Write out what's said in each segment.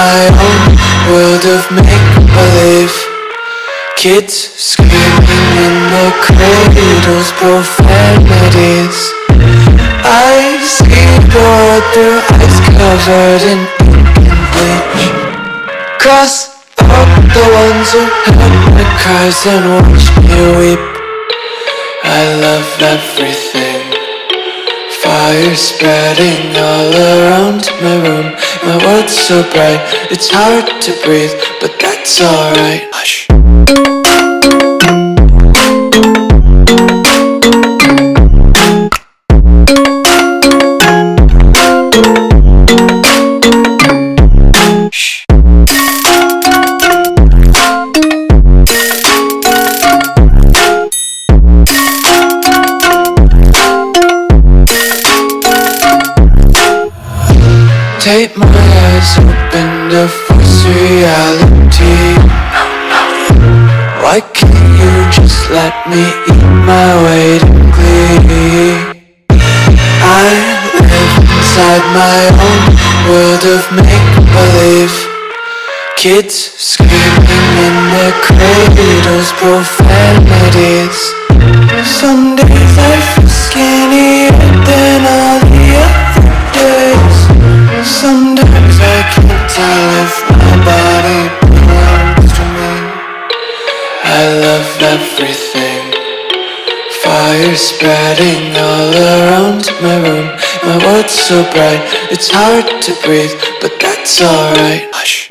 my own world of make-believe. Kids screaming in the cradles, profanities. I see the world through eyes covered in ink and bleach. Cross out the ones who heard my cries and watched me weep. I love everything. Fire spreading all around my room. My world's so bright, it's hard to breathe, but that's alright. Hush. Take my eyes open to force reality. Why can't you just let me eat my weight in glee? I live inside my own world of make-believe. Kids screaming in their cradles, profanities. Some days I feel skinnier than all the other days. Sometimes I can't tell if my body belongs to me. I love everything. Fire spreading all around my room. My world's so bright, it's hard to breathe, but that's alright. Hush.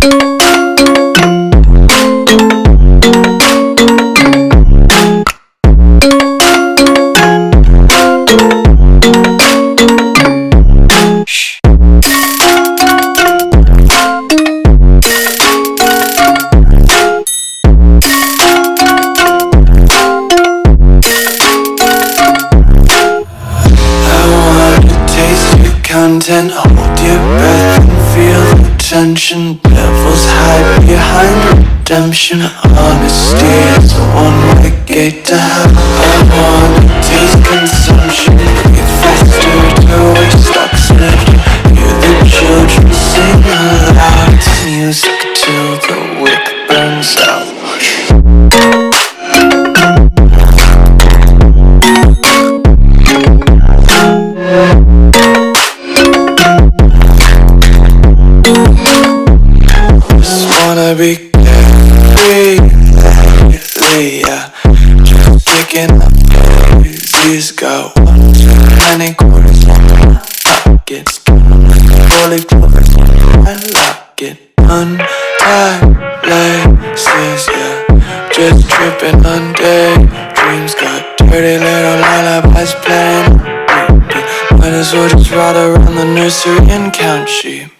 Content, hold your breath and feel the tension. Devils hide behind redemption. Honesty is a one-way gate to hell. I wanna taste consumption. Breathe faster to waste oxygen. Hear the children sing aloud. It's music till the wick burns out. Wanna be carefree lately, yeah. Just kicking up daisies. Got one too many quarters in my pockets. Fully closed, I lock it. Untied laces, yeah. Just tripping on daydreams. Got dirty little lullabies playing. Might as well just ride around the nursery and count sheep.